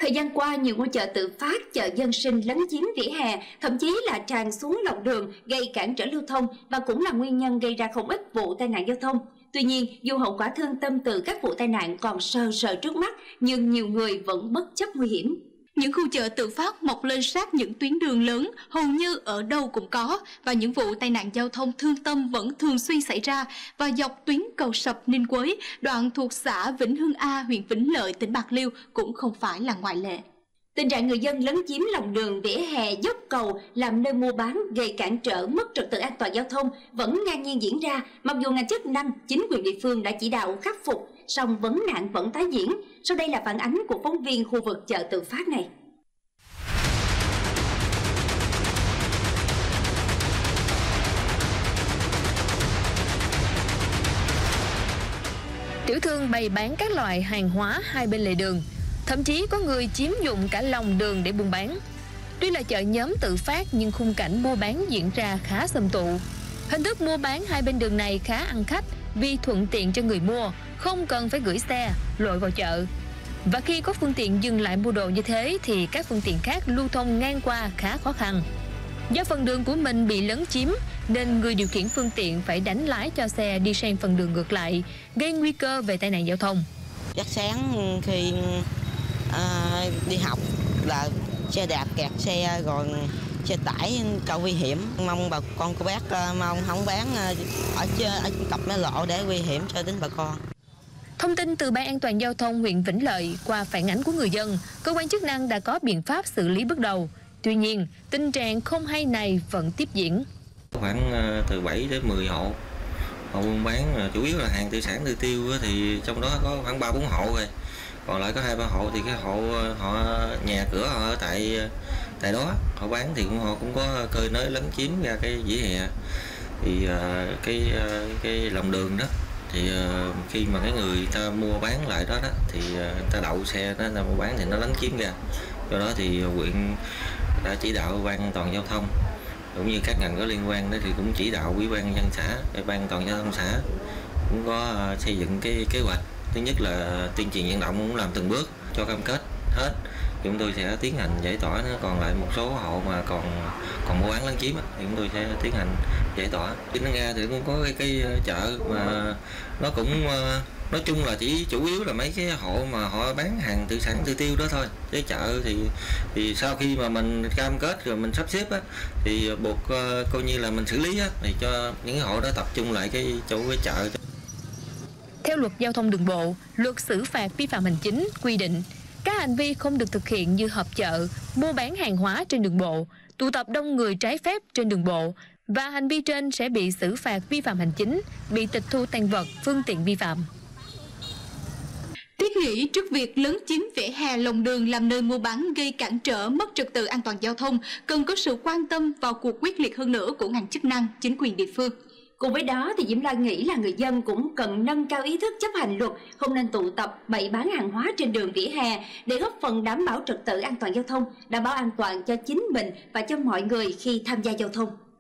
Thời gian qua, nhiều ngôi chợ tự phát, chợ dân sinh lấn chiếm vỉa hè, thậm chí là tràn xuống lòng đường, gây cản trở lưu thông và cũng là nguyên nhân gây ra không ít vụ tai nạn giao thông. Tuy nhiên, dù hậu quả thương tâm từ các vụ tai nạn còn sờ sờ trước mắt, nhưng nhiều người vẫn bất chấp nguy hiểm. Những khu chợ tự phát mọc lên sát những tuyến đường lớn hầu như ở đâu cũng có, và những vụ tai nạn giao thông thương tâm vẫn thường xuyên xảy ra và dọc tuyến cầu Sập Ninh Quế, đoạn thuộc xã Vĩnh Hưng A, huyện Vĩnh Lợi, tỉnh Bạc Liêu cũng không phải là ngoại lệ. Tình trạng người dân lấn chiếm lòng đường, vỉa hè, dốc cầu làm nơi mua bán, gây cản trở, mất trật tự an toàn giao thông vẫn ngang nhiên diễn ra. Mặc dù ngành chức năng, chính quyền địa phương đã chỉ đạo khắc phục, song vấn nạn vẫn tái diễn. Sau đây là phản ánh của phóng viên khu vực chợ tự phát này. Tiểu thương bày bán các loại hàng hóa hai bên lề đường, thậm chí có người chiếm dụng cả lòng đường để buôn bán. Tuy là chợ nhóm tự phát nhưng khung cảnh mua bán diễn ra khá xôm tụ. Hình thức mua bán hai bên đường này khá ăn khách vì thuận tiện cho người mua, không cần phải gửi xe, lội vào chợ. Và khi có phương tiện dừng lại mua đồ như thế thì các phương tiện khác lưu thông ngang qua khá khó khăn. Do phần đường của mình bị lấn chiếm nên người điều khiển phương tiện phải đánh lái cho xe đi sang phần đường ngược lại, gây nguy cơ về tai nạn giao thông. Chắc sáng khi đi học là xe đạp kẹt xe, rồi xe tải cầu nguy hiểm. Mong bà con cô bác mong không bán ở cặp mé lộ để nguy hiểm cho đến bà con. Thông tin từ Ban An toàn Giao thông huyện Vĩnh Lợi qua phản ánh của người dân, cơ quan chức năng đã có biện pháp xử lý bước đầu. Tuy nhiên, tình trạng không hay này vẫn tiếp diễn. Khoảng từ 7 đến 10 hộ buôn bán, chủ yếu là hàng thủy sản tư tiêu, thì trong đó có khoảng 3-4 hộ rồi. Còn lại có 2-3 hộ thì cái hộ họ nhà cửa họ ở tại đó, họ bán thì họ cũng có cơi nới lấn chiếm ra cái vỉa hè. Thì cái lòng đường đó thì khi mà cái người ta mua bán lại đó thì người ta đậu xe đó, người ta mua bán thì nó lấn chiếm ra. Do đó thì huyện đã chỉ đạo Ban An toàn Giao thông cũng như các ngành có liên quan đó thì cũng chỉ đạo Ủy ban nhân dân xã, Ban An toàn Giao thông xã cũng có xây dựng cái kế hoạch. Thứ nhất là tuyên truyền vận động cũng làm từng bước cho cam kết hết. Chúng tôi sẽ tiến hành giải tỏa, nó còn lại một số hộ mà còn mua bán lấn chiếm thì chúng tôi sẽ tiến hành giải tỏa. Nó Nga thì cũng có cái chợ mà nó cũng nói chung là chỉ chủ yếu là mấy cái hộ mà họ bán hàng thủy sản tư tiêu đó thôi. Cái chợ thì sau khi mà mình cam kết rồi mình sắp xếp á, thì buộc coi như là mình xử lý á, thì cho những hộ đó tập trung lại cái chỗ cái chợ. Theo luật giao thông đường bộ, luật xử phạt vi phạm hành chính quy định các hành vi không được thực hiện như họp chợ, mua bán hàng hóa trên đường bộ, tụ tập đông người trái phép trên đường bộ, và hành vi trên sẽ bị xử phạt vi phạm hành chính, bị tịch thu tang vật, phương tiện vi phạm. Thiết nghĩ trước việc lấn chiếm vỉa hè lòng đường làm nơi mua bán gây cản trở, mất trật tự an toàn giao thông, cần có sự quan tâm vào cuộc quyết liệt hơn nữa của ngành chức năng, chính quyền địa phương. Cùng với đó thì Diễm Loan nghĩ là người dân cũng cần nâng cao ý thức chấp hành luật, không nên tụ tập bày bán hàng hóa trên đường vỉa hè để góp phần đảm bảo trật tự an toàn giao thông, đảm bảo an toàn cho chính mình và cho mọi người khi tham gia giao thông.